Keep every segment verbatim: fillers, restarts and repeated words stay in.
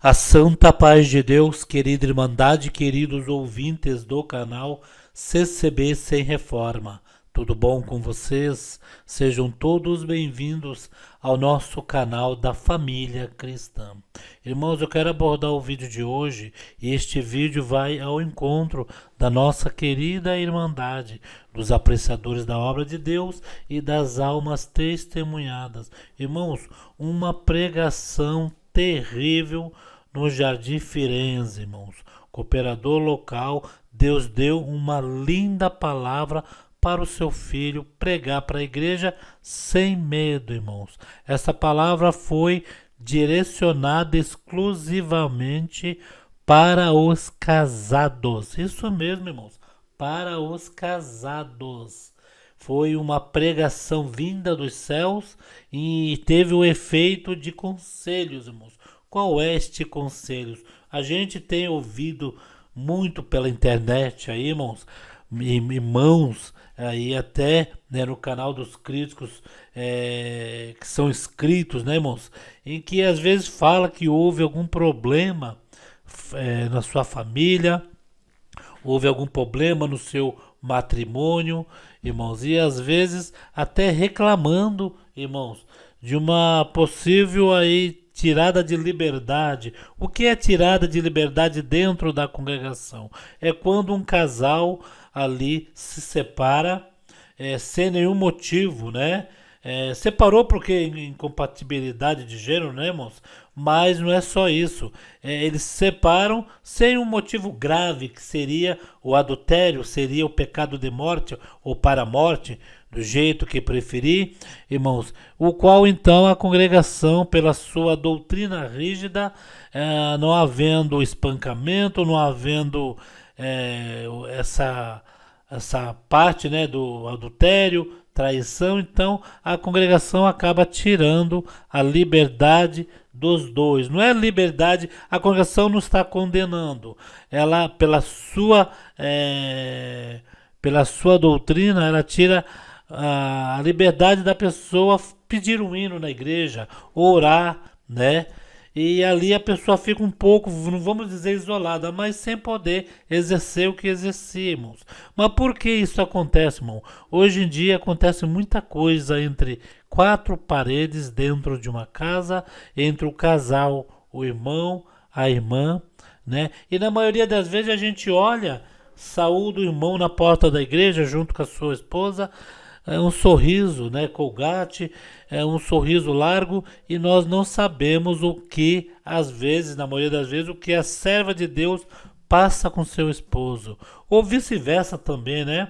A santa paz de Deus, querida Irmandade, queridos ouvintes do canal C C B Sem Reforma. Tudo bom com vocês? Sejam todos bem-vindos ao nosso canal da Família Cristã. Irmãos, eu quero abordar o vídeo de hoje e este vídeo vai ao encontro da nossa querida Irmandade, dos apreciadores da obra de Deus e das almas testemunhadas. Irmãos, uma pregação terrível no Jardim Firenze, irmãos. Cooperador local, Deus deu uma linda palavra para o seu filho pregar para a igreja sem medo, irmãos. Essa palavra foi direcionada exclusivamente para os casados. Isso mesmo, irmãos, para os casados. Foi uma pregação vinda dos céus e teve o efeito de conselhos, irmãos. Qual é este conselho? A gente tem ouvido muito pela internet aí, irmãos, irmãos, aí até né, no canal dos críticos é, que são inscritos, né, irmãos, em que às vezes fala que houve algum problema é, na sua família, houve algum problema no seu matrimônio, irmãos, e às vezes até reclamando, irmãos, de uma possível aí tirada de liberdade. O que é tirada de liberdade dentro da congregação? É quando um casal ali se separa é, sem nenhum motivo, né? É, separou porque incompatibilidade de gênero, né, irmãos? Mas não é só isso. É, eles se separam sem um motivo grave, que seria o adultério, seria o pecado de morte ou para a morte, do jeito que preferir, irmãos. O qual então a congregação, pela sua doutrina rígida, é, não havendo espancamento, não havendo é, essa, essa parte né, do adultério, traição, então a congregação acaba tirando a liberdade dos dois. Não é liberdade, a congregação não está condenando. Ela, pela sua, é, pela sua doutrina, ela tira a liberdade da pessoa pedir um hino na igreja, orar, né? E ali a pessoa fica um pouco, não vamos dizer isolada, mas sem poder exercer o que exercíamos. Mas por que isso acontece, irmão? Hoje em dia acontece muita coisa entre quatro paredes dentro de uma casa, entre o casal, o irmão, a irmã, né? E na maioria das vezes a gente olha, saúda o irmão na porta da igreja junto com a sua esposa, é um sorriso, né, Colgate, é um sorriso largo e nós não sabemos o que, às vezes, na maioria das vezes, o que a serva de Deus passa com seu esposo. Ou vice-versa também, né?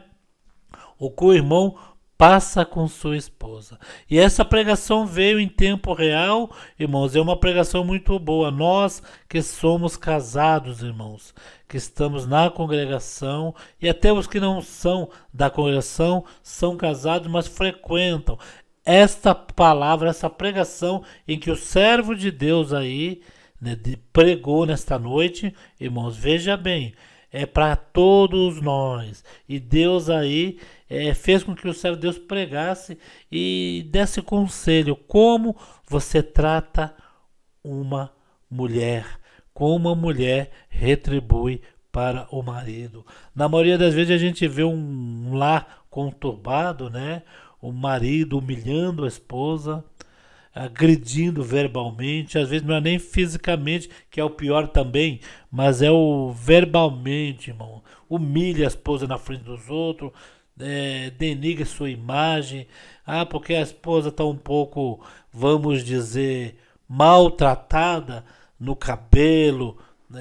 O que o irmão passa com sua esposa. E essa pregação veio em tempo real, irmãos, é uma pregação muito boa. Nós que somos casados, irmãos, que estamos na congregação, e até os que não são da congregação, são casados, mas frequentam esta palavra, essa pregação em que o servo de Deus aí né, pregou nesta noite, irmãos, veja bem, é para todos nós. E Deus aí é, fez com que o servo de Deus pregasse e desse conselho como você trata uma mulher, como uma mulher retribui para o marido. Na maioria das vezes a gente vê um lar conturbado, né? O marido humilhando a esposa, agredindo verbalmente, às vezes não é nem fisicamente, que é o pior também, mas é o verbalmente, irmão. Humilha a esposa na frente dos outros, é, denigra sua imagem, ah, porque a esposa está um pouco, vamos dizer, maltratada no cabelo,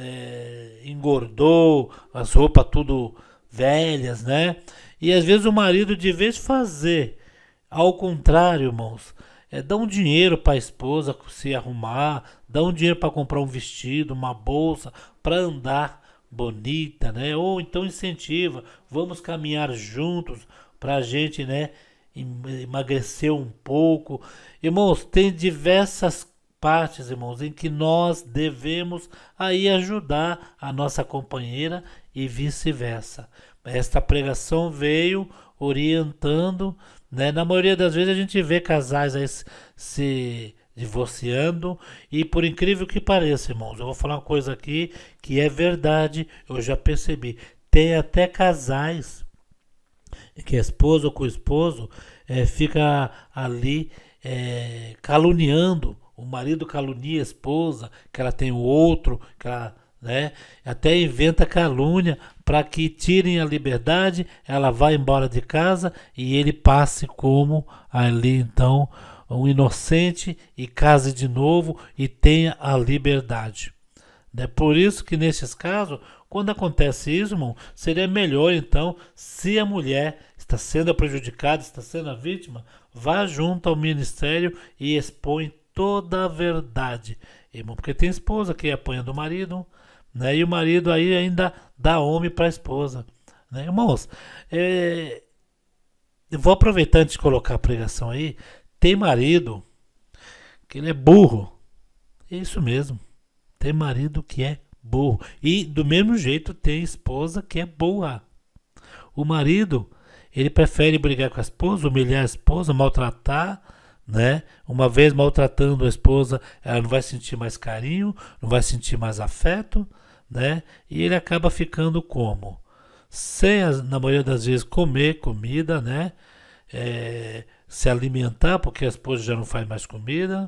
é, engordou, as roupas tudo velhas, né? E às vezes o marido, de vez de fazer ao contrário, irmãos, é, dá um dinheiro para a esposa se arrumar, dá um dinheiro para comprar um vestido, uma bolsa, para andar bonita, né? Ou então incentiva, vamos caminhar juntos para a gente, né, emagrecer um pouco. Irmãos, tem diversas partes, irmãos, em que nós devemos aí ajudar a nossa companheira e vice-versa. Esta pregação veio orientando, né? Na maioria das vezes a gente vê casais aí se divorciando. E por incrível que pareça, irmãos, eu vou falar uma coisa aqui que é verdade, eu já percebi. Tem até casais que a esposa ou com o esposo é, fica ali é, caluniando, o marido calunia a esposa, que ela tem o outro, que ela, né, até inventa calúnia para que tirem a liberdade, ela vai embora de casa e ele passe como ali então um inocente e case de novo e tenha a liberdade. É por isso que nesses casos, quando acontece isso, irmão, seria melhor então, se a mulher está sendo prejudicada, está sendo a vítima, vá junto ao ministério e expõe toda a verdade, irmão, porque tem esposa que apanha do marido, né? E o marido aí ainda dá homem para a esposa, né? Irmãos, é... eu vou aproveitar antes de colocar a pregação aí. Tem marido que ele é burro, é isso mesmo. Tem marido que é burro. E do mesmo jeito tem esposa que é boa. O marido, ele prefere brigar com a esposa, humilhar a esposa, maltratar, né? Uma vez maltratando a esposa, ela não vai sentir mais carinho, não vai sentir mais afeto, né? E ele acaba ficando como? Sem, na maioria das vezes, comer comida, né? É, se alimentar, porque a esposa já não faz mais comida,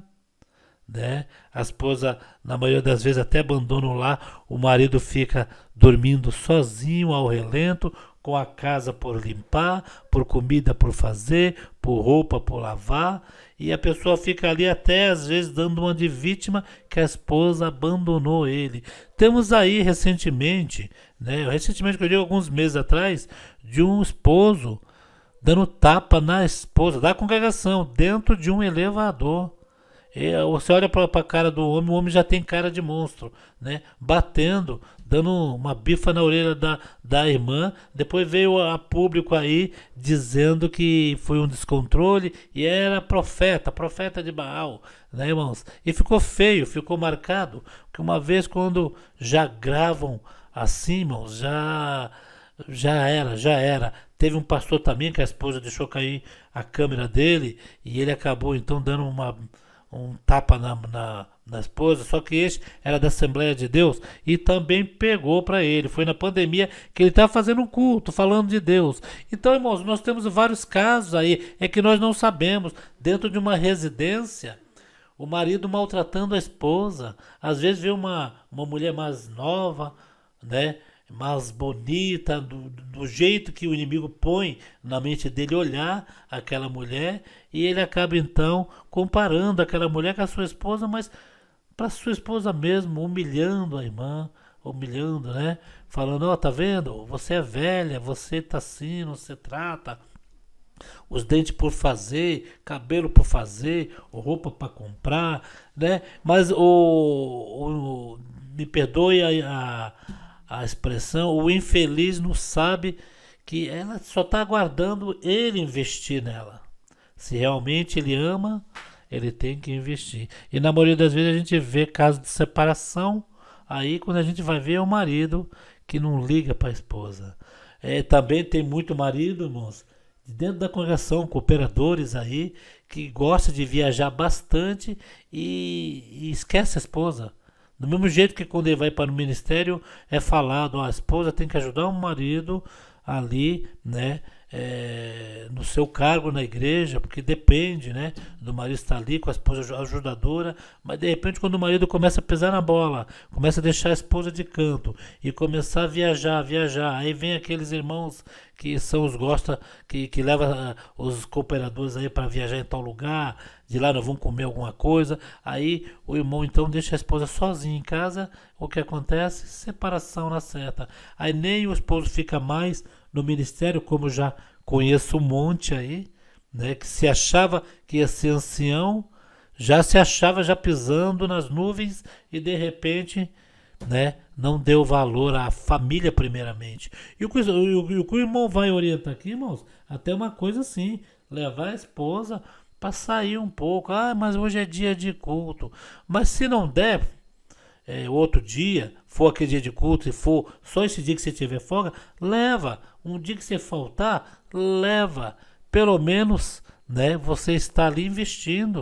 né? A esposa, na maioria das vezes, até abandona o lar, o marido fica dormindo sozinho ao relento, com a casa por limpar, por comida por fazer, por roupa por lavar, e a pessoa fica ali até às vezes dando uma de vítima que a esposa abandonou ele. Temos aí recentemente, né? Recentemente, que eu digo alguns meses atrás, de um esposo dando tapa na esposa da congregação dentro de um elevador. E você olha para a cara do homem, o homem já tem cara de monstro, né? Batendo, dando uma bifa na orelha da, da irmã. Depois veio a público aí dizendo que foi um descontrole e era profeta, profeta de Baal, né, irmãos? E ficou feio, ficou marcado, porque uma vez quando já gravam assim, irmãos, já, já era, já era. Teve um pastor também que a esposa deixou cair a câmera dele e ele acabou então dando uma... um tapa na, na, na esposa, só que esse era da Assembleia de Deus e também pegou para ele. Foi na pandemia que ele estava fazendo um culto, falando de Deus. Então, irmãos, nós temos vários casos aí, é que nós não sabemos. Dentro de uma residência, o marido maltratando a esposa. Às vezes vê uma, uma mulher mais nova, né? Mais bonita, do, do jeito que o inimigo põe na mente dele olhar aquela mulher, e ele acaba então comparando aquela mulher com a sua esposa, mas para sua esposa mesmo, humilhando a irmã, humilhando, né? Falando, ó, oh, tá vendo? Você é velha, você tá assim, não se trata. Os dentes por fazer, cabelo por fazer, roupa para comprar, né? Mas o, o me perdoe a, a a expressão, o infeliz não sabe que ela só está aguardando ele investir nela. Se realmente ele ama, ele tem que investir. E na maioria das vezes a gente vê casos de separação, aí quando a gente vai ver é o marido que não liga para a esposa. É, também tem muito marido, irmãos, dentro da congregação, cooperadores aí, que gosta de viajar bastante e, e esquece a esposa. Do mesmo jeito que quando ele vai para o ministério é falado, ó, a esposa tem que ajudar o marido ali, né, é, no seu cargo na igreja, porque depende, né, do marido estar ali com a esposa ajudadora, mas de repente quando o marido começa a pisar na bola, começa a deixar a esposa de canto e começar a viajar, viajar, aí vem aqueles irmãos que são os gosta, que, que leva os cooperadores aí para viajar em tal lugar, de lá nós vamos comer alguma coisa, aí o irmão então deixa a esposa sozinha em casa, o que acontece? Separação na certa. Aí nem o esposo fica mais no ministério, como já conheço um monte aí, né, que se achava que ia ser ancião, já se achava já pisando nas nuvens e de repente, né, não deu valor à família primeiramente. E o que o, o, o, o irmão vai orientar aqui, irmãos, até uma coisa assim, levar a esposa para sair um pouco. Ah, mas hoje é dia de culto. Mas se não der, é, outro dia, for aquele dia de culto e for só esse dia que você tiver folga, leva. Um dia que você faltar, leva. Pelo menos, né, você está ali investindo,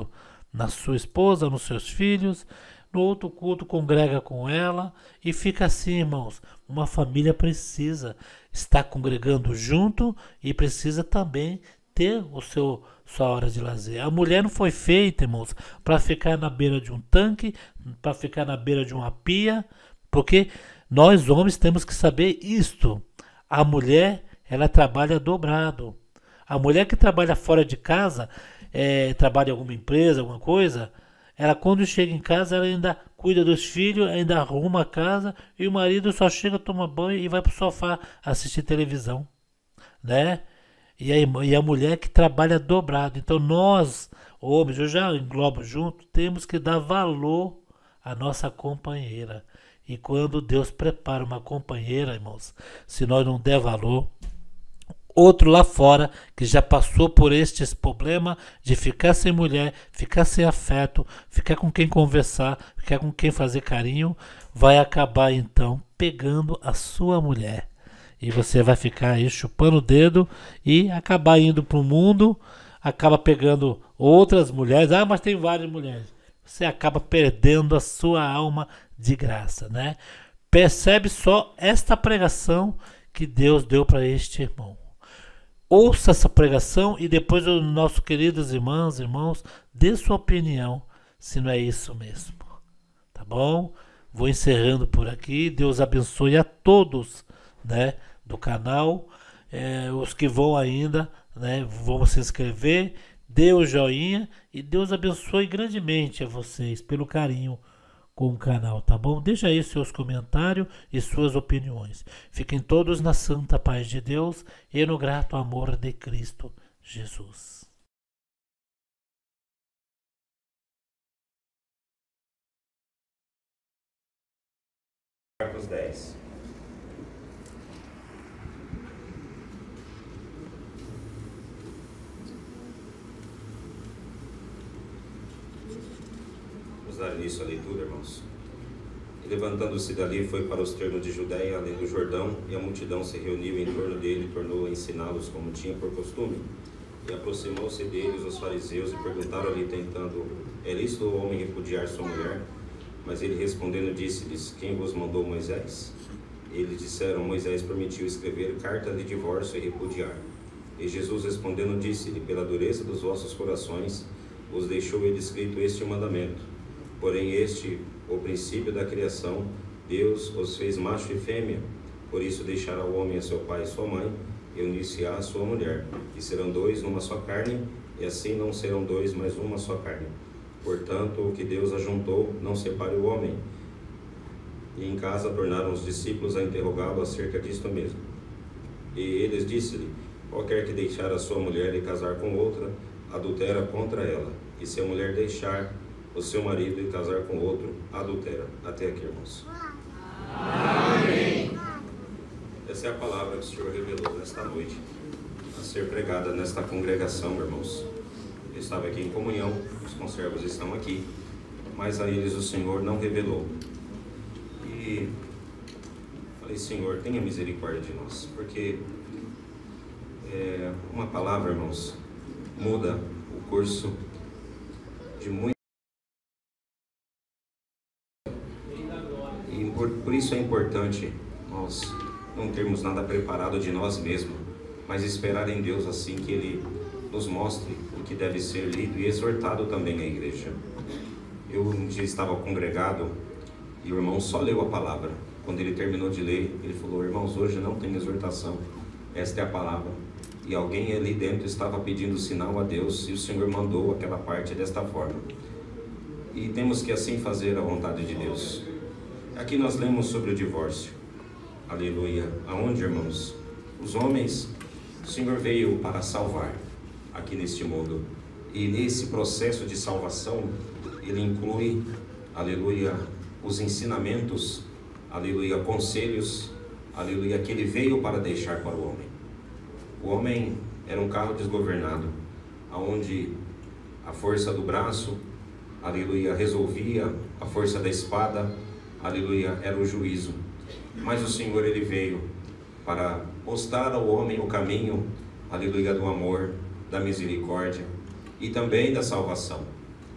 na sua esposa, nos seus filhos. No outro culto congrega com ela e fica assim, irmãos. Uma família precisa estar congregando junto e precisa também ter o seu sua hora de lazer. A mulher não foi feita, irmãos, para ficar na beira de um tanque, para ficar na beira de uma pia, porque nós homens temos que saber isto. A mulher, ela trabalha dobrado. A mulher que trabalha fora de casa, é, trabalha em alguma empresa, alguma coisa, ela quando chega em casa, ela ainda cuida dos filhos, ainda arruma a casa, e o marido só chega, toma banho e vai pro sofá assistir televisão, né? E a, e a mulher que trabalha dobrado. Então nós, homens, eu já englobo junto, temos que dar valor à nossa companheira. E quando Deus prepara uma companheira, irmãos, se nós não der valor, outro lá fora que já passou por estes problemas de ficar sem mulher, ficar sem afeto, ficar com quem conversar, ficar com quem fazer carinho, vai acabar então pegando a sua mulher. E você vai ficar aí chupando o dedo e acabar indo para o mundo, acaba pegando outras mulheres. Ah, mas tem várias mulheres. Você acaba perdendo a sua alma de graça, né? Percebe só esta pregação que Deus deu para este irmão. Ouça essa pregação e depois os nossos queridos irmãos, irmãos, dê sua opinião se não é isso mesmo. Tá bom? Vou encerrando por aqui. Deus abençoe a todos, né, do canal. É, os que vão ainda, né, vão se inscrever. Dê o joinha e Deus abençoe grandemente a vocês pelo carinho com o canal, tá bom? Deixa aí seus comentários e suas opiniões. Fiquem todos na santa paz de Deus e no grato amor de Cristo Jesus. Marcos dez. Vamos dar início à leitura, irmãos. E levantando-se dali, foi para os termos de Judéia, além do Jordão, e a multidão se reuniu em torno dele e tornou a ensiná-los como tinha por costume. E aproximou-se deles os fariseus e perguntaram-lhe, tentando: é lícito o homem repudiar sua mulher? Mas ele respondendo disse-lhes: quem vos mandou Moisés? Eles disseram: Moisés permitiu escrever carta de divórcio e repudiar. E Jesus respondendo disse-lhe: pela dureza dos vossos corações vos deixou ele escrito este mandamento. Porém este, o princípio da criação, Deus os fez macho e fêmea. Por isso deixará o homem a seu pai e sua mãe, e unir-se-á a sua mulher, e serão dois numa só carne, e assim não serão dois, mas uma só carne. Portanto, o que Deus ajuntou, não separe o homem. E em casa tornaram os discípulos a interrogá-lo acerca disto mesmo. E eles disse-lhe: qualquer que deixar a sua mulher e casar com outra, adultera contra ela. E se a mulher deixar o seu marido e casar com outro, adultera. Até aqui, irmãos. Amém. Essa é a palavra que o Senhor revelou nesta noite, a ser pregada nesta congregação, irmãos. Eu estava aqui em comunhão, os conservos estão aqui, mas a eles o Senhor não revelou. E falei: Senhor, tenha misericórdia de nós, porque é, uma palavra, irmãos, muda o curso de muito. E por, por isso é importante nós não termos nada preparado de nós mesmos, mas esperar em Deus assim que Ele nos mostre o que deve ser lido e exortado também à igreja. Eu um dia estava congregado e o irmão só leu a palavra. Quando ele terminou de ler, ele falou: irmãos, hoje não tem exortação, esta é a palavra. E alguém ali dentro estava pedindo sinal a Deus e o Senhor mandou aquela parte desta forma. E temos que assim fazer a vontade de Deus. Aqui nós lemos sobre o divórcio. Aleluia. Aonde, irmãos? Os homens, o Senhor veio para salvar aqui neste mundo. E nesse processo de salvação, Ele inclui, aleluia, os ensinamentos, aleluia, conselhos, aleluia, que Ele veio para deixar para o homem. O homem era um carro desgovernado, aonde a força do braço, aleluia, resolvia, a força da espada, aleluia, era o juízo. Mas o Senhor, Ele veio para mostrar ao homem o caminho, aleluia, do amor, da misericórdia e também da salvação.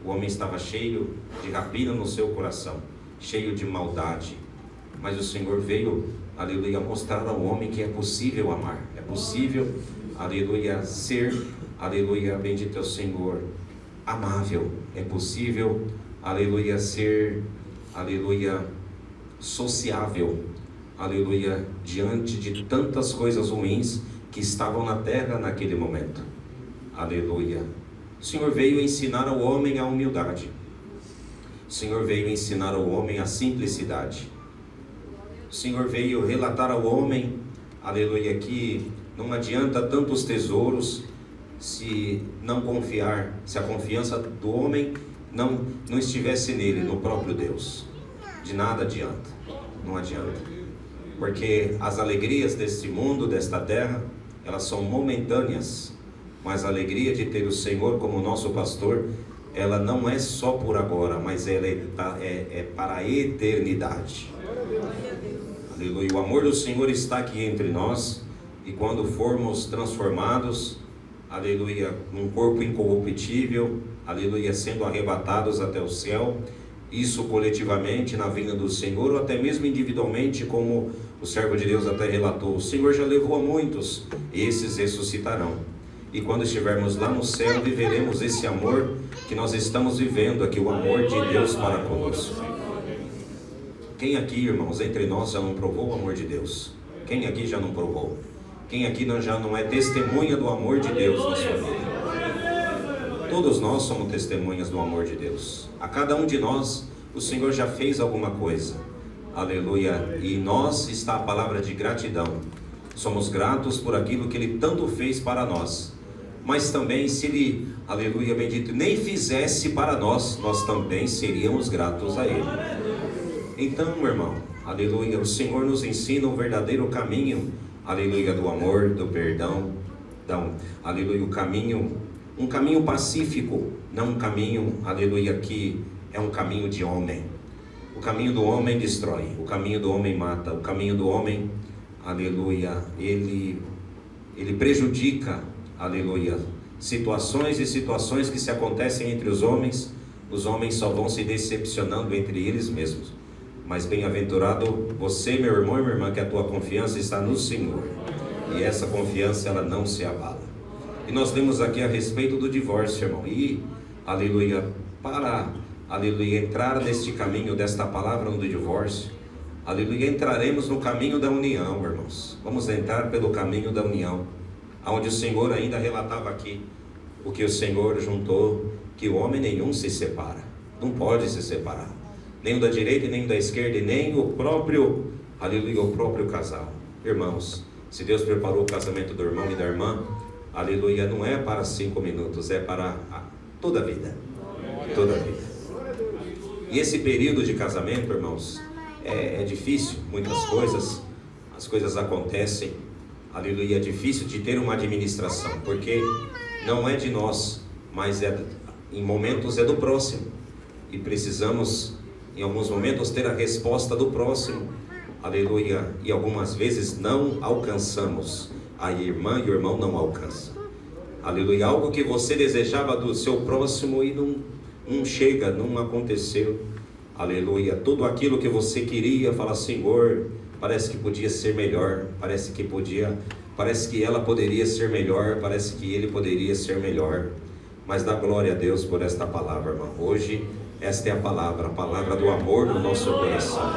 O homem estava cheio de rapina no seu coração, cheio de maldade. Mas o Senhor veio, aleluia, mostrar ao homem que é possível amar. É possível, aleluia, ser, aleluia, bendito é o Senhor, amável. É possível, aleluia, ser, aleluia, sociável. Aleluia, diante de tantas coisas ruins que estavam na terra naquele momento. Aleluia. O Senhor veio ensinar ao homem a humildade. O Senhor veio ensinar ao homem a simplicidade. O Senhor veio relatar ao homem, aleluia, que não adianta tantos tesouros se não confiar, se a confiança do homem não, não estivesse nele, no próprio Deus. De nada adianta, não adianta. Porque as alegrias deste mundo, desta terra, elas são momentâneas, mas a alegria de ter o Senhor como nosso pastor, ela não é só por agora, mas ela é, é, é para a eternidade. Aleluia. O amor do Senhor está aqui entre nós, e quando formos transformados, aleluia, num corpo incorruptível, aleluia, sendo arrebatados até o céu, isso coletivamente na vinda do Senhor, ou até mesmo individualmente, como o servo de Deus até relatou, o Senhor já levou a muitos, esses ressuscitarão. E quando estivermos lá no céu, viveremos esse amor que nós estamos vivendo aqui, o amor de Deus para conosco. Quem aqui, irmãos, entre nós já não provou o amor de Deus? Quem aqui já não provou? Quem aqui não, já não é testemunha do amor de Deus na sua vida? Todos nós somos testemunhas do amor de Deus. A cada um de nós, o Senhor já fez alguma coisa. Aleluia. E em nós está a palavra de gratidão. Somos gratos por aquilo que Ele tanto fez para nós. Mas também, se Ele, aleluia, bendito, nem fizesse para nós, nós também seríamos gratos a Ele. Então, meu irmão, aleluia, o Senhor nos ensina o verdadeiro caminho, aleluia, do amor, do perdão, da, aleluia, o caminho, um caminho pacífico, não um caminho, aleluia, que é um caminho de homem. O caminho do homem destrói, o caminho do homem mata, o caminho do homem, aleluia, ele, ele prejudica, aleluia, situações e situações que se acontecem entre os homens, os homens só vão se decepcionando entre eles mesmos. Mas bem-aventurado você, meu irmão e minha irmã, que a tua confiança está no Senhor, e essa confiança ela não se abala. E nós lemos aqui a respeito do divórcio, irmão, e, aleluia, para, aleluia, entrar neste caminho desta palavra do divórcio, aleluia, entraremos no caminho da união, irmãos. Vamos entrar pelo caminho da união, onde o Senhor ainda relatava aqui, o que o Senhor juntou, que o homem nenhum se separa, não pode se separar, nem o da direita, nem o da esquerda, e nem o próprio, aleluia, o próprio casal. Irmãos, se Deus preparou o casamento do irmão e da irmã, aleluia, não é para cinco minutos, é para a, toda a vida, toda a vida. E esse período de casamento, irmãos, é, é difícil, muitas coisas, as coisas acontecem, aleluia, é difícil de ter uma administração, porque não é de nós, mas é, em momentos é do próximo, e precisamos, em alguns momentos, ter a resposta do próximo, aleluia, e algumas vezes não alcançamos, a irmã e o irmão não alcançam, aleluia, algo que você desejava do seu próximo e não, não chega, não aconteceu, aleluia, tudo aquilo que você queria, fala, Senhor, parece que podia ser melhor, parece que podia, parece que ela poderia ser melhor, parece que ele poderia ser melhor, mas dá glória a Deus por esta palavra, irmão. Hoje, esta é a palavra, a palavra do amor no nosso coração.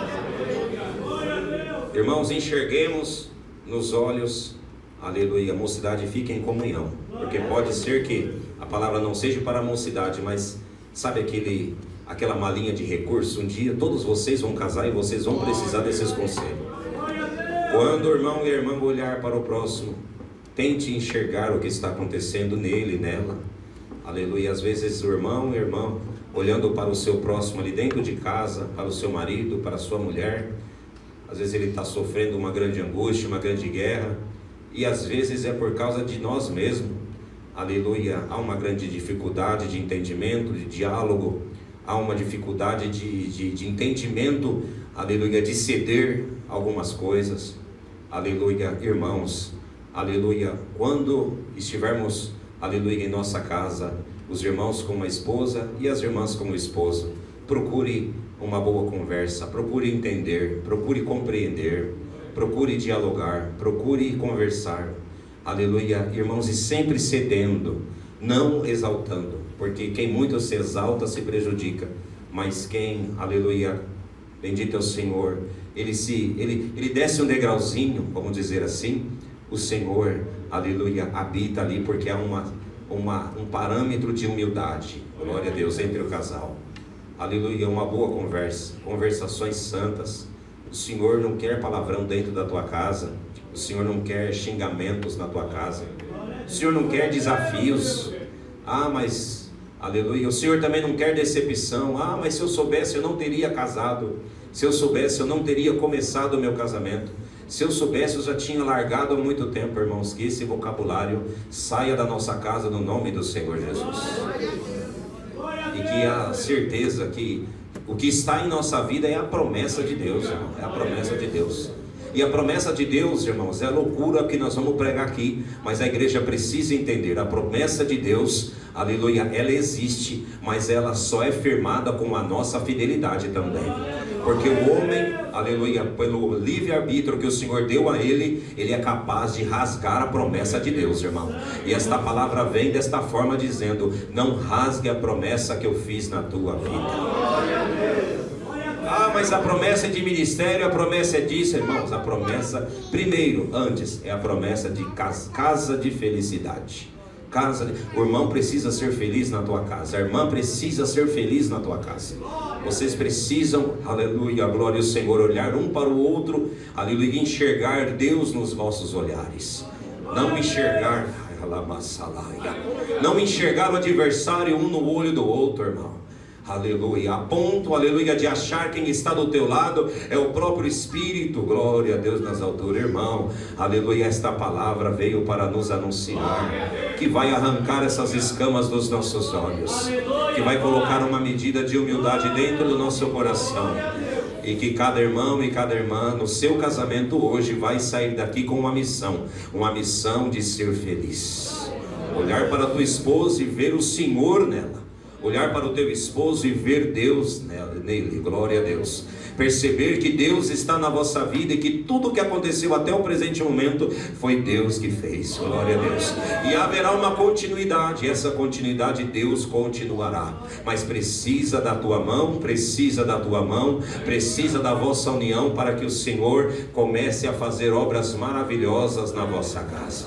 Irmãos, enxerguemos nos olhos, aleluia, a mocidade fica em comunhão, porque pode ser que a palavra não seja para a mocidade, mas sabe aquele, aquela malinha de recurso, um dia todos vocês vão casar e vocês vão precisar desses conselhos. Quando o irmão e a irmã olhar para o próximo, tente enxergar o que está acontecendo nele, nela, aleluia. Às vezes o irmão e a irmã olhando para o seu próximo ali dentro de casa, para o seu marido, para a sua mulher, às vezes ele está sofrendo uma grande angústia, uma grande guerra, e às vezes é por causa de nós mesmos, aleluia. Há uma grande dificuldade de entendimento, de diálogo, há uma dificuldade de, de, de entendimento, aleluia, de ceder algumas coisas, aleluia, irmãos, aleluia, quando estivermos, aleluia, em nossa casa, os irmãos como a esposa e as irmãs como o esposo. Procure uma boa conversa, procure entender, procure compreender, procure dialogar, procure conversar. Aleluia, irmãos, e sempre cedendo, não exaltando, porque quem muito se exalta se prejudica, mas quem, aleluia, bendito é o Senhor, ele, se, ele, ele desce um degrauzinho, vamos dizer assim, o Senhor, aleluia, habita ali, porque há uma, uma, um parâmetro de humildade, glória a Deus, entre o casal. Aleluia, uma boa conversa, conversações santas. O Senhor não quer palavrão dentro da tua casa, o Senhor não quer xingamentos na tua casa, o Senhor não quer desafios. Ah, mas, aleluia, o Senhor também não quer decepção. Ah, mas se eu soubesse eu não teria casado, se eu soubesse eu não teria começado o meu casamento, se eu soubesse eu já tinha largado há muito tempo. Irmãos, que esse vocabulário saia da nossa casa no nome do Senhor Jesus. E que a certeza que o que está em nossa vida é a promessa de Deus, irmão, é a promessa de Deus. E a promessa de Deus, irmãos, é a loucura que nós vamos pregar aqui, mas a igreja precisa entender, a promessa de Deus, aleluia, ela existe, mas ela só é firmada com a nossa fidelidade também. Porque o homem, aleluia, pelo livre-arbítrio que o Senhor deu a ele, ele é capaz de rasgar a promessa de Deus, irmão. E esta palavra vem desta forma dizendo: não rasgue a promessa que eu fiz na tua vida. Ah, mas a promessa é de ministério, a promessa é disso, irmãos. A promessa, primeiro, antes, é a promessa de casa, casa de felicidade. Casa de... O irmão precisa ser feliz na tua casa, a irmã precisa ser feliz na tua casa. Vocês precisam, aleluia, glória ao Senhor, olhar um para o outro, aleluia, enxergar Deus nos vossos olhares. Não enxergar, não enxergar o adversário um no olho do outro, irmão. Aleluia, a ponto, aleluia, de achar quem está do teu lado é o próprio Espírito. Glória a Deus nas alturas, irmão. Aleluia, esta palavra veio para nos anunciar que vai arrancar essas escamas dos nossos olhos, que vai colocar uma medida de humildade dentro do nosso coração, e que cada irmão e cada irmã no seu casamento hoje vai sair daqui com uma missão, uma missão de ser feliz. Olhar para a tua esposa e ver o Senhor nela. Olhar para o teu esposo e ver Deus nele, glória a Deus. Perceber que Deus está na vossa vida e que tudo que aconteceu até o presente momento foi Deus que fez, glória a Deus. E haverá uma continuidade, essa continuidade Deus continuará. Mas precisa da tua mão, precisa da tua mão, precisa da vossa união para que o Senhor comece a fazer obras maravilhosas na vossa casa.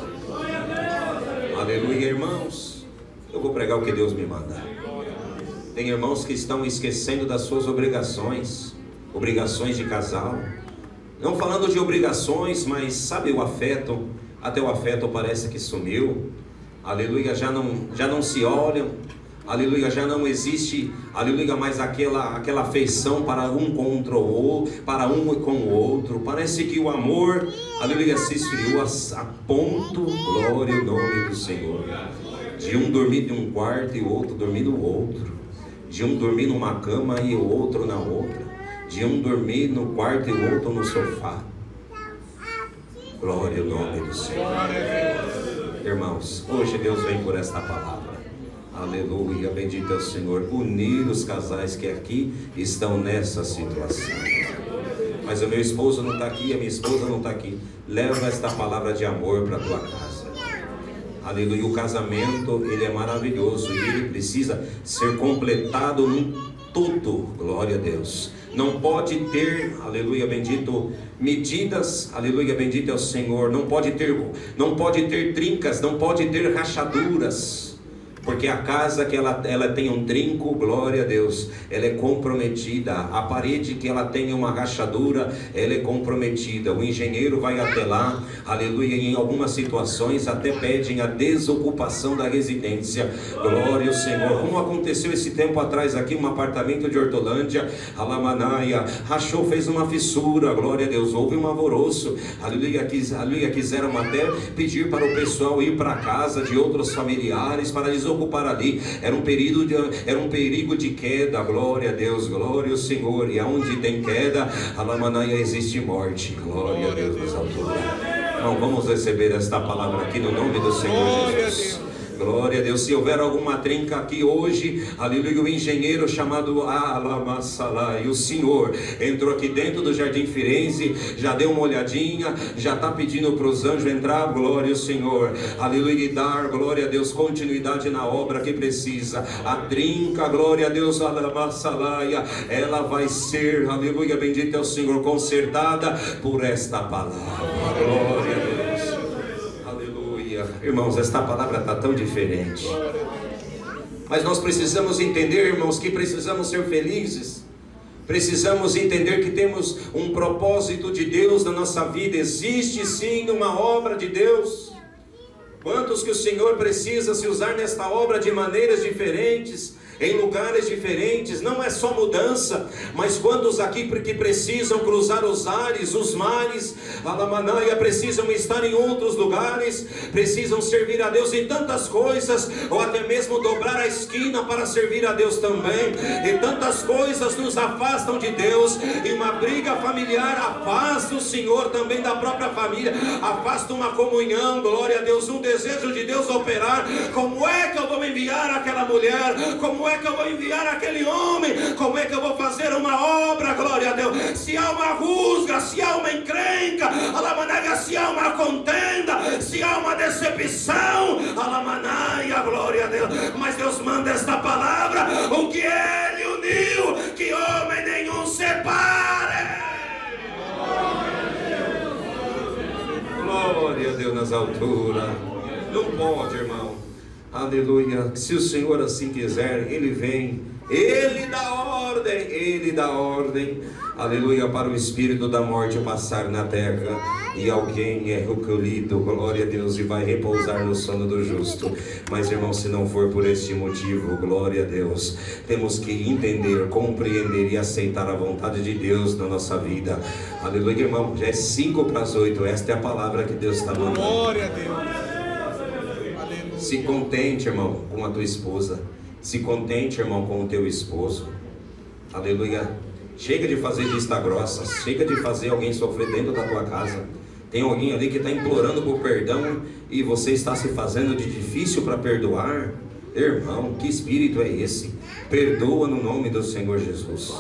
Aleluia, irmãos. Eu vou pregar o que Deus me manda. Tem irmãos que estão esquecendo das suas obrigações, obrigações de casal. Não falando de obrigações, mas sabe o afeto, até o afeto parece que sumiu. Aleluia, já não, já não se olham. Aleluia, já não existe, aleluia, mais aquela, aquela afeição para um contra o outro, para um com o outro. Parece que o amor, aleluia, se esfriou a, a ponto, glória ao nome do Senhor, de um dormir em um quarto e o outro dormir no outro, de um dormir numa cama e o outro na outra, de um dormir no quarto e o outro no sofá. Glória ao nome do Senhor. Irmãos, hoje Deus vem por esta palavra. Aleluia, bendito é o Senhor. Unir os casais que aqui estão nessa situação. Mas o meu esposo não está aqui, a minha esposa não está aqui. Leva esta palavra de amor para a tua casa. Aleluia, o casamento, ele é maravilhoso e ele precisa ser completado num todo, glória a Deus. Não pode ter, aleluia, bendito, medidas, aleluia, bendito é o Senhor. Não pode ter, não pode ter trincas, não pode ter rachaduras. Porque a casa que ela, ela tem um trinco, glória a Deus, ela é comprometida. A parede que ela tem uma rachadura, ela é comprometida. O engenheiro vai até lá, aleluia, e em algumas situações até pedem a desocupação da residência. Glória ao Senhor. Como aconteceu esse tempo atrás aqui, um apartamento de Hortolândia, Alamanaia, rachou, fez uma fissura, glória a Deus, houve um alvoroço, aleluia, quis, aleluia, quiseram até pedir para o pessoal ir para a casa de outros familiares para desocupar ali. Era um período de, era um perigo de queda, glória a Deus, glória ao Senhor. E aonde tem queda, Alamanaia, existe morte, glória a Deus nas alturas. Então vamos receber esta palavra aqui no nome do Senhor Jesus. Glória a Deus. Se houver alguma trinca aqui hoje, aleluia, o engenheiro chamado Alamassalá, e o Senhor entrou aqui dentro do Jardim Firenze, já deu uma olhadinha, já está pedindo para os anjos entrar, glória ao Senhor, aleluia, e dar, glória a Deus, continuidade na obra que precisa. A trinca, glória a Deus, Alamassalá, ela vai ser, aleluia, bendito é o Senhor, consertada por esta palavra. Glória a Deus. Irmãos, esta palavra está tão diferente, mas nós precisamos entender, irmãos, que precisamos ser felizes. Precisamos entender que temos um propósito de Deus na nossa vida. Existe sim uma obra de Deus. Quantos que o Senhor precisa se usar nesta obra de maneiras diferentes, em lugares diferentes. Não é só mudança, mas quantos aqui que precisam cruzar os ares, os mares, Alamanaia, precisam estar em outros lugares, precisam servir a Deus em tantas coisas, ou até mesmo dobrar a esquina para servir a Deus também. E tantas coisas nos afastam de Deus, e uma briga familiar afasta o Senhor também da própria família, afasta uma comunhão, glória a Deus, um desejo de Deus operar. Como é que eu vou enviar aquela mulher? Como é que eu vou enviar aquele homem? Como é que eu vou fazer uma obra, glória a Deus, se há uma rusga, se há uma encrenca, Alamanaia, se há uma contenda, se há uma decepção, Alamanaia, glória a Deus. Mas Deus manda esta palavra: o que Ele uniu, que homem nenhum separe. Glória a Deus nas alturas. Não pode, irmão. Aleluia. Se o Senhor assim quiser, Ele vem, Ele dá ordem, Ele dá ordem, aleluia, para o espírito da morte passar na terra, e alguém é recolhido, glória a Deus, e vai repousar no sono do justo. Mas, irmão, se não for por este motivo, glória a Deus, temos que entender, compreender e aceitar a vontade de Deus na nossa vida. Aleluia, irmão. Já é cinco para as oito. Esta é a palavra que Deus está mandando. Glória a Deus. Se contente, irmão, com a tua esposa. Se contente, irmão, com o teu esposo. Aleluia. Chega de fazer vista grossa. Chega de fazer alguém sofrer dentro da tua casa. Tem alguém ali que está implorando por perdão e você está se fazendo de difícil para perdoar. Irmão, que espírito é esse? Perdoa no nome do Senhor Jesus.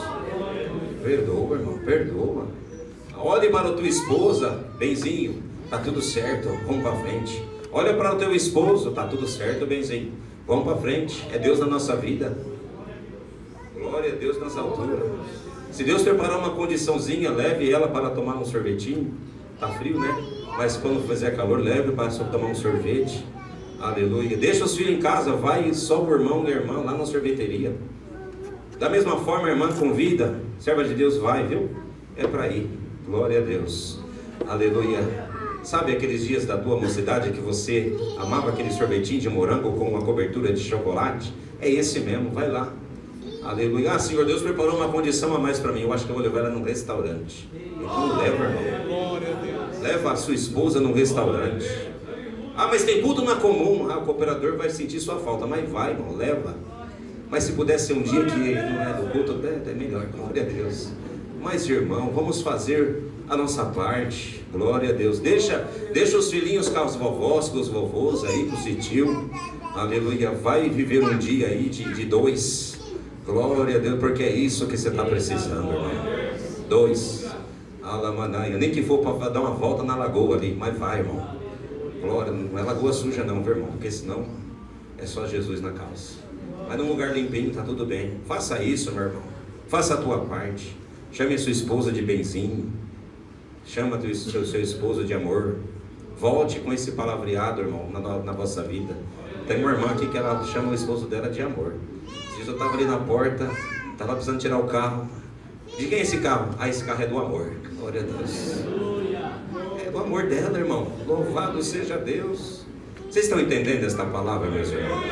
Perdoa, irmão, perdoa. Olhe para a tua esposa, benzinho, tá tudo certo, vamos para frente. Olha para o teu esposo, tá tudo certo, benzinho, vamos para frente. É Deus na nossa vida. Glória a Deus nas alturas. Se Deus preparar uma condiçãozinha, leve ela para tomar um sorvetinho. Tá frio, né? Mas quando fizer calor, leve para tomar um sorvete. Aleluia. Deixa os filhos em casa, vai só o irmão e a irmã lá na sorveteria. Da mesma forma, a irmã convida, serva de Deus, vai, viu? É para ir. Glória a Deus. Aleluia. Sabe aqueles dias da tua mocidade que você amava aquele sorvetinho de morango com uma cobertura de chocolate? É esse mesmo, vai lá. Aleluia. Ah, Senhor Deus preparou uma condição a mais para mim. Eu acho que eu vou levar ela num restaurante. Então leva, irmão. Leva a sua esposa num restaurante. Ah, mas tem culto na comum. Ah, o cooperador vai sentir sua falta. Mas vai, irmão, leva. Mas se pudesse ser um dia que não é do culto, é melhor. Glória a Deus. Mas, irmão, vamos fazer a nossa parte. Glória a Deus. Deixa, deixa os filhinhos com os vovós, com os vovôs aí, com o tio. Aleluia. Vai viver um dia aí de, de dois. Glória a Deus, porque é isso que você está precisando, irmão. Dois. Alamanaia. Nem que for para dar uma volta na lagoa ali, mas vai, irmão. Glória, não é lagoa suja não, meu irmão, porque senão é só Jesus na calça. Mas num lugar limpinho tá tudo bem. Faça isso, meu irmão. Faça a tua parte. Chame a sua esposa de benzinho. Chama o seu, seu esposo de amor. Volte com esse palavreado, irmão, na, na vossa vida. Tem uma irmã aqui que ela chama o esposo dela de amor. Eu estava ali na porta, estava precisando tirar o carro. De quem é esse carro? Ah, esse carro é do amor. Glória a Deus. É do amor dela, irmão. Louvado seja Deus. Vocês estão entendendo esta palavra, meus irmãos?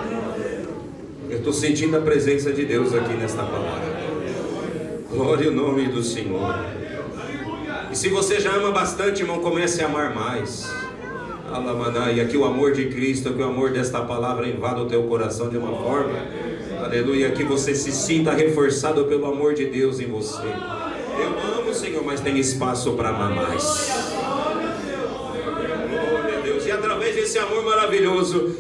Eu estou sentindo a presença de Deus aqui nesta palavra. Glória ao nome do Senhor. E se você já ama bastante, irmão, comece a amar mais. Alamanaia, que o amor de Cristo, que o amor desta palavra invada o teu coração de uma forma, aleluia, que você se sinta reforçado pelo amor de Deus em você. Eu amo, Senhor, mas tem espaço para amar mais. Glória a Deus. E através desse amor maravilhoso,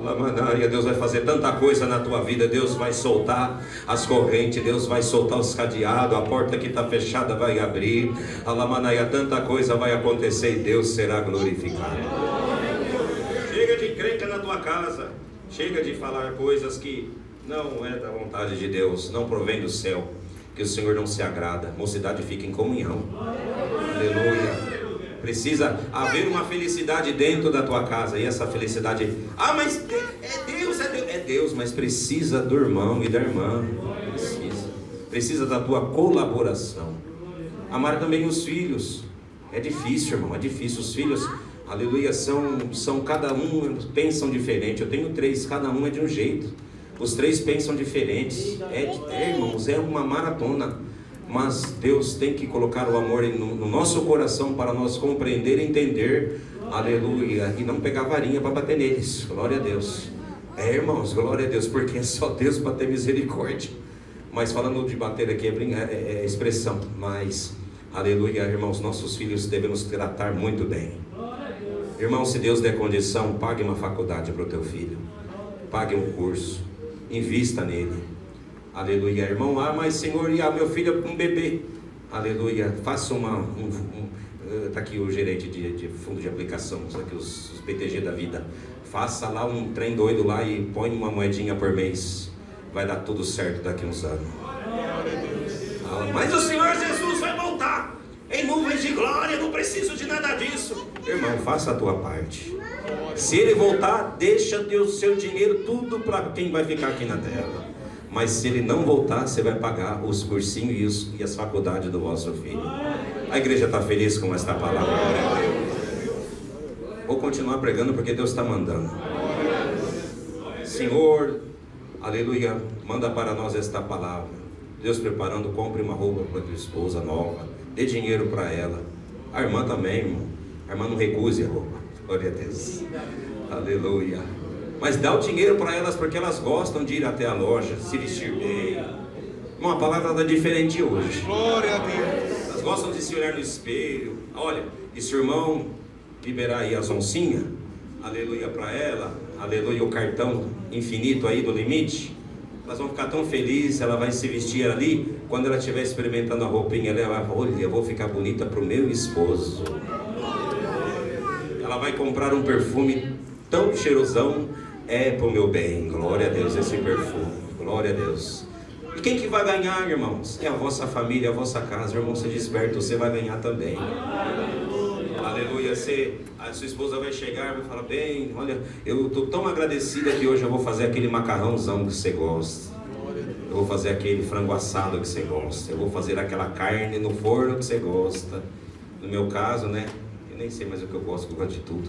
Deus vai fazer tanta coisa na tua vida. Deus vai soltar as correntes, Deus vai soltar os cadeados, a porta que está fechada vai abrir. Tanta coisa vai acontecer e Deus será glorificado. Chega de crenca na tua casa, chega de falar coisas que não é da vontade de Deus, não provém do céu, que o Senhor não se agrada. Mocidade, fica em comunhão. Aleluia. Precisa haver uma felicidade dentro da tua casa. E essa felicidade, ah, mas é Deus, é Deus, é Deus, mas precisa do irmão e da irmã. Precisa, precisa da tua colaboração. Amar também os filhos. É difícil, irmão, é difícil. Os filhos, aleluia, são, são cada um, pensam diferente. Eu tenho três, cada um é de um jeito. Os três pensam diferentes. É, é irmãos, é uma maratona. Mas Deus tem que colocar o amor no, no nosso coração para nós compreender e entender, aleluia, e não pegar varinha para bater neles. Glória a Deus. É, irmãos, glória a Deus, porque é só Deus para ter misericórdia. Mas falando de bater aqui é, é, é expressão, mas aleluia, irmãos, nossos filhos devemos tratar muito bem. Irmão, se Deus der condição, pague uma faculdade para o teu filho, pague um curso, invista nele. Aleluia, irmão. Ah, mas Senhor, e ah, meu filho é um bebê. Aleluia. Faça uma. Um, um, tá aqui o gerente de, de fundo de aplicação, aqui os, os P T G da vida. Faça lá um trem doido lá e põe uma moedinha por mês. Vai dar tudo certo daqui a uns anos. Ah, mas o Senhor Jesus vai voltar em nuvens de glória. Não preciso de nada disso. Irmão, faça a tua parte. Se ele voltar, deixa o seu dinheiro tudo para quem vai ficar aqui na terra. Mas se ele não voltar, você vai pagar os cursinhos e, os, e as faculdades do vosso filho. A igreja está feliz com esta palavra. Vou continuar pregando porque Deus está mandando. Senhor, aleluia, manda para nós esta palavra. Deus preparando, compre uma roupa para tua esposa nova, dê dinheiro para ela. A irmã também, irmão. A irmã não recuse a roupa. Glória a Deus. Aleluia. Mas dá o dinheiro para elas porque elas gostam de ir até a loja, se vestir bem. Uma palavra está diferente hoje. Glória a Deus. Elas gostam de se olhar no espelho. Olha, e se o irmão liberar aí as oncinhas, aleluia para ela, aleluia o cartão infinito aí do limite, elas vão ficar tão felizes, ela vai se vestir ali, quando ela estiver experimentando a roupinha, ela vai, olha, eu vou ficar bonita para o meu esposo. Ela vai comprar um perfume tão cheirosão. É para o meu bem, glória a Deus, esse perfume, glória a Deus. E quem que vai ganhar, irmãos? É a vossa família, a vossa casa. Irmão, se desperta, você vai ganhar também. Aleluia. Você, a sua esposa vai chegar e vai falar, bem, olha, eu estou tão agradecida que hoje eu vou fazer aquele macarrãozão que você gosta. Eu vou fazer aquele frango assado que você gosta. Eu vou fazer aquela carne no forno que você gosta. No meu caso, né, eu nem sei mais o que eu gosto, eu gosto de tudo.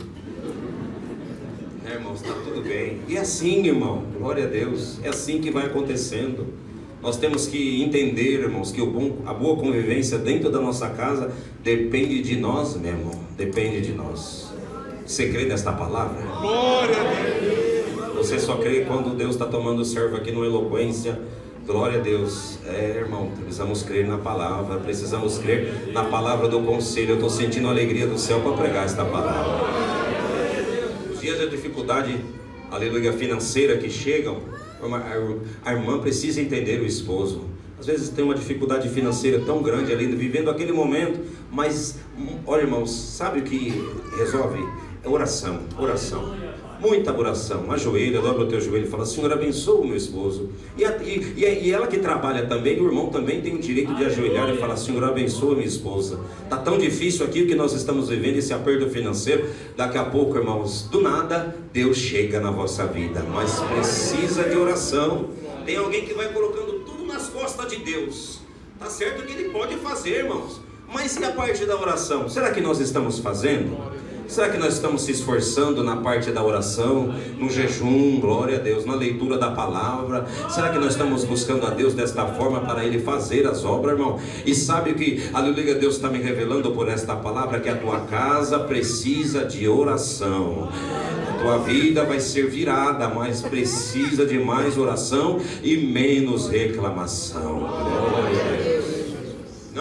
É, irmãos, está tudo bem. E assim, irmão, glória a Deus, é assim que vai acontecendo. Nós temos que entender, irmãos, que o bom, a boa convivência dentro da nossa casa depende de nós, meu irmão, depende de nós. Você crê nesta palavra? Glória a Deus. Você só crê quando Deus está tomando o servo aqui numa eloquência. Glória a Deus. É, irmão, precisamos crer na palavra, precisamos crer na palavra do conselho. Eu estou sentindo a alegria do céu para pregar esta palavra. Dias de dificuldade, aleluia, financeira que chegam, a irmã precisa entender o esposo. Às vezes tem uma dificuldade financeira tão grande ali, vivendo aquele momento, mas, olha, irmãos, sabe o que resolve? É oração, oração. Muita oração, ajoelha, dobra o teu joelho e fala, Senhor, abençoa o meu esposo. E, a, e, e ela que trabalha também, o irmão também tem o direito de ajoelhar e falar, Senhor, abençoa minha esposa. Está tão difícil aqui o que nós estamos vivendo, esse aperto financeiro. Daqui a pouco, irmãos, do nada, Deus chega na vossa vida. Mas precisa de oração. Tem alguém que vai colocando tudo nas costas de Deus. Está certo que Ele pode fazer, irmãos. Mas e a parte da oração? Será que nós estamos fazendo? Será que nós estamos se esforçando na parte da oração, no jejum, glória a Deus, na leitura da palavra? Será que nós estamos buscando a Deus desta forma para Ele fazer as obras, irmão? E sabe o que, aleluia, Deus está me revelando por esta palavra? Que a tua casa precisa de oração. A tua vida vai ser virada, mas precisa de mais oração e menos reclamação. Glória a Deus. Não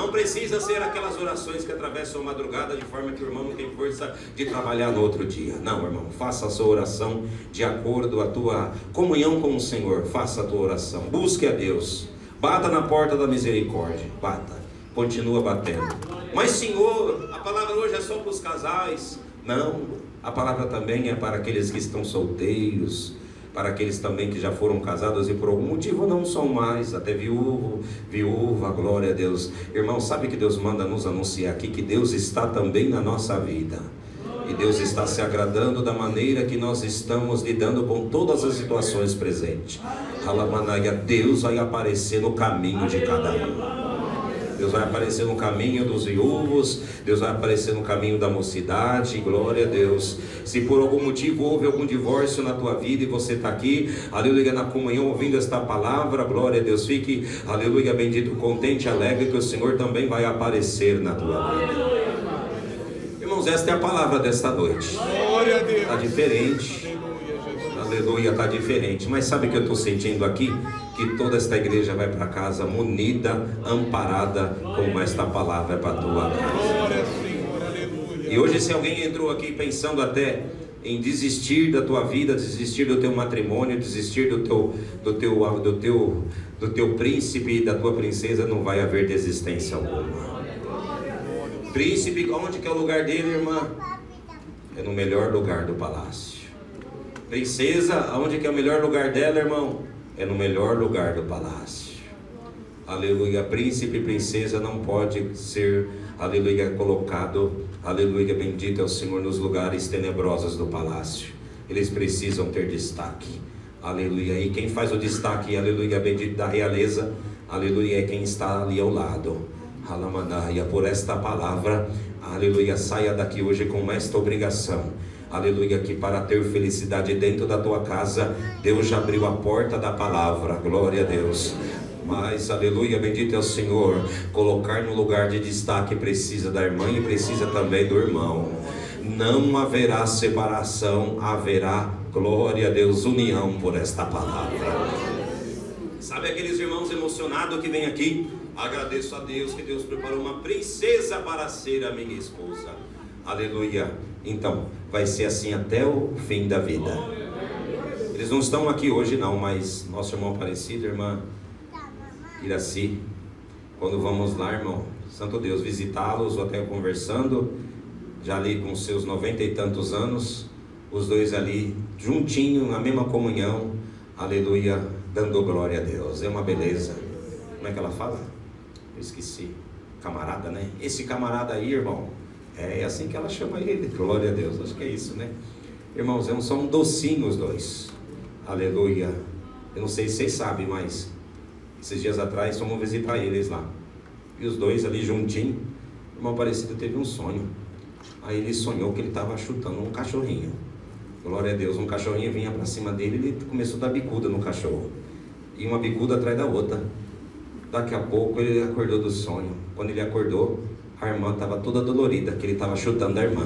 Não precisa ser aquelas orações que atravessam a madrugada de forma que o irmão não tem força de trabalhar no outro dia. Não, irmão, faça a sua oração de acordo com a tua comunhão com o Senhor. Faça a tua oração, busque a Deus, bata na porta da misericórdia, bata, continua batendo. Mas Senhor, a palavra hoje é só para os casais. Não, a palavra também é para aqueles que estão solteiros, para aqueles também que já foram casados e por algum motivo não são mais, até viúvo, viúva, glória a Deus. Irmão, sabe que Deus manda nos anunciar aqui que Deus está também na nossa vida. E Deus está se agradando da maneira que nós estamos lidando com todas as situações presentes. Alamanaia, Deus vai aparecer no caminho de cada um. Deus vai aparecer no caminho dos viúvos, Deus vai aparecer no caminho da mocidade, glória a Deus. Se por algum motivo houve algum divórcio na tua vida e você está aqui, aleluia, na comunhão ouvindo esta palavra, glória a Deus, fique, aleluia, bendito, contente, alegre, que o Senhor também vai aparecer na tua vida. Irmãos, esta é a palavra desta noite. Glória a Deus. Está diferente. Aleluia, está diferente. Mas sabe o que eu estou sentindo aqui? Que toda esta igreja vai para casa munida, amparada, como esta palavra é para a tua casa. Glória, Senhor, aleluia. E hoje, se alguém entrou aqui pensando até em desistir da tua vida, desistir do teu matrimônio, desistir do teu, do teu, do teu, do teu príncipe e da tua princesa, não vai haver desistência alguma. Príncipe, onde que é o lugar dele, irmã? É no melhor lugar do palácio. Princesa, aonde que é o melhor lugar dela, irmão? É no melhor lugar do palácio. Aleluia. Príncipe e princesa não pode ser, aleluia, colocado, aleluia, bendito é o Senhor, nos lugares tenebrosos do palácio. Eles precisam ter destaque. Aleluia. E quem faz o destaque, aleluia, bendito da realeza, aleluia, é quem está ali ao lado. Alamanaia, por esta palavra, aleluia, saia daqui hoje com esta obrigação. Aleluia, que para ter felicidade dentro da tua casa, Deus já abriu a porta da palavra, glória a Deus. Mas, aleluia, bendito é o Senhor, colocar no lugar de destaque precisa da irmã e precisa também do irmão. Não haverá separação, haverá, glória a Deus, união por esta palavra. Sabe aqueles irmãos emocionados que vêm aqui? Agradeço a Deus que Deus preparou uma princesa para ser a minha esposa. Aleluia. Então, vai ser assim até o fim da vida. Eles não estão aqui hoje não, mas nosso irmão Aparecido, irmã Iraci, quando vamos lá, irmão, santo Deus, visitá-los, ou até conversando, já ali com seus noventa e tantos anos, os dois ali, juntinho, na mesma comunhão, aleluia, dando glória a Deus. É uma beleza. Como é que ela fala? Eu esqueci. Camarada, né? Esse camarada aí, irmão, é assim que ela chama ele, glória a Deus, acho que é isso, né? Irmãos, são um docinho os dois, aleluia. Eu não sei se vocês sabem, mas esses dias atrás fomos visitar eles lá, e os dois ali juntinho. O irmão Aparecido teve um sonho. Aí ele sonhou que ele estava chutando um cachorrinho, glória a Deus. Um cachorrinho vinha para cima dele, ele começou a dar bicuda no cachorro, e uma bicuda atrás da outra. Daqui a pouco ele acordou do sonho. Quando ele acordou, a irmã estava toda dolorida, que ele estava chutando a irmã.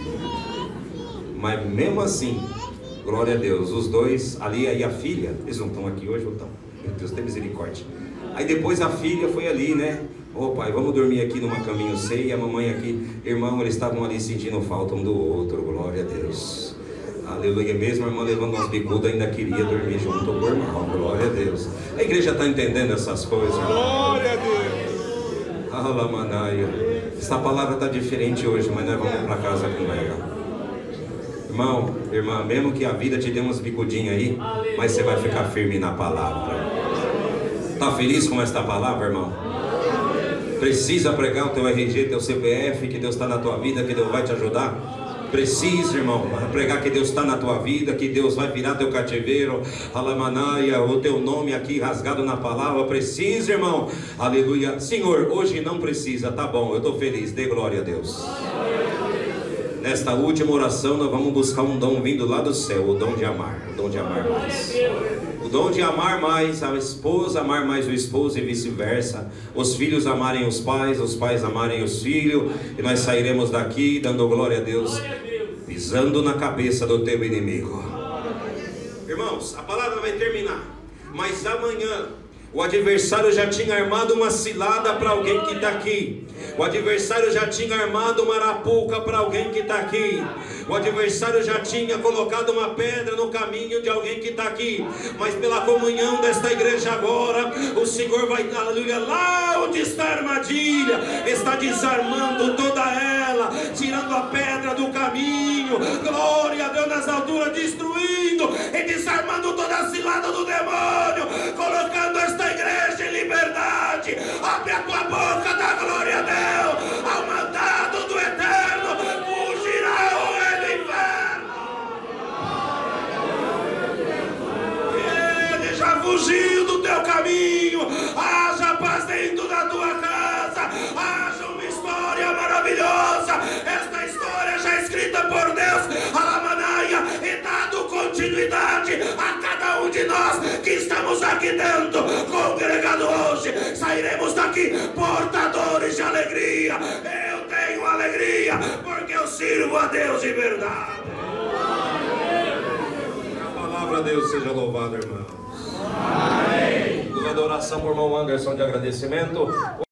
Mas mesmo assim, glória a Deus, os dois, ali aí a filha, eles não estão aqui hoje ou estão? Meu Deus, tem misericórdia. Aí depois a filha foi ali, né? Ô pai, vamos dormir aqui numa caminho, eu sei. E a mamãe aqui, irmão, eles estavam ali sentindo falta um do outro, glória a Deus. Aleluia, mesmo a irmã levando umas bicudas, ainda queria dormir junto com o irmão, glória a Deus. A igreja está entendendo essas coisas, irmão? Glória a Deus. Alamanaia. Essa palavra está diferente hoje, mas nós vamos para casa com ela. Irmão, irmã, mesmo que a vida te dê umas bicudinhas aí, mas você vai ficar firme na palavra. Está feliz com esta palavra, irmão? Precisa pregar o teu R G, teu C P F, que Deus está na tua vida, que Deus vai te ajudar? Precisa, irmão, pregar que Deus está na tua vida, que Deus vai virar teu cativeiro, alamanaia, o teu nome aqui rasgado na palavra. Precisa, irmão, aleluia. Senhor, hoje não precisa, tá bom, eu estou feliz, dê glória a Deus. Nesta última oração nós vamos buscar um dom vindo lá do céu, o dom de amar, o dom de amar mais. O dom de amar mais a esposa, amar mais o esposo e vice-versa. Os filhos amarem os pais, os pais amarem os filhos. E nós sairemos daqui dando glória a Deus, pisando na cabeça do teu inimigo. Irmãos, a palavra vai terminar, mas amanhã O adversário já tinha armado uma cilada para alguém que está aqui. O adversário já tinha armado uma arapuca para alguém que está aqui. O adversário já tinha colocado uma pedra no caminho de alguém que está aqui. Mas pela comunhão desta igreja agora, o Senhor vai, aleluia, lá onde está a armadilha, está desarmando toda ela, tirando a pedra do caminho. Glória a Deus nas alturas, destruindo e desarmando toda a cilada do demônio, colocando esta igreja em liberdade. Abre a tua boca, dá glória a Deus. Ao mandado do Eterno fugirá o inferno. Ele já fugiu do teu caminho. Haja paz dentro da tua casa. Haja uma história maravilhosa. Esta história já escrita por Deus, Alamanaia, e dado continuidade a cada um de nós que estamos aqui dentro, congregado hoje. Sairemos daqui portadores de alegria. Eu tenho alegria porque eu sirvo a Deus de verdade. A palavra de Deus seja louvada, irmãos. Amém. Adoração por irmão Anderson de agradecimento.